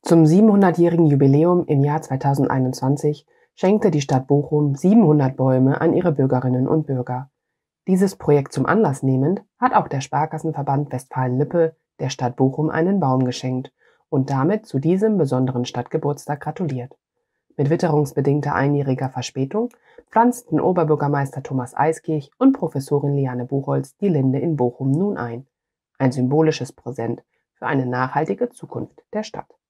Zum 700-jährigen Jubiläum im Jahr 2021 schenkte die Stadt Bochum 700 Bäume an ihre Bürgerinnen und Bürger. Dieses Projekt zum Anlass nehmend hat auch der Sparkassenverband Westfalen-Lippe der Stadt Bochum einen Baum geschenkt und damit zu diesem besonderen Stadtgeburtstag gratuliert. Mit witterungsbedingter einjähriger Verspätung pflanzten Oberbürgermeister Thomas Eiskirch und Professorin Liane Buchholz die Linde in Bochum nun ein. Ein symbolisches Präsent für eine nachhaltige Zukunft der Stadt.